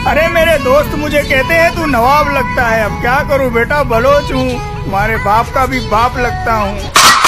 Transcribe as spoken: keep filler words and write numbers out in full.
अरे मेरे दोस्त मुझे कहते हैं तू नवाब लगता है। अब क्या करूं बेटा, बलोच हूँ, तुम्हारे बाप का भी बाप लगता हूँ।